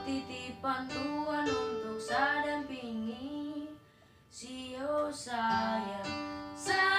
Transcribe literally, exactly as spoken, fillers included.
titipan Tuhan untuk saya dampingi. Sio sayang, sayang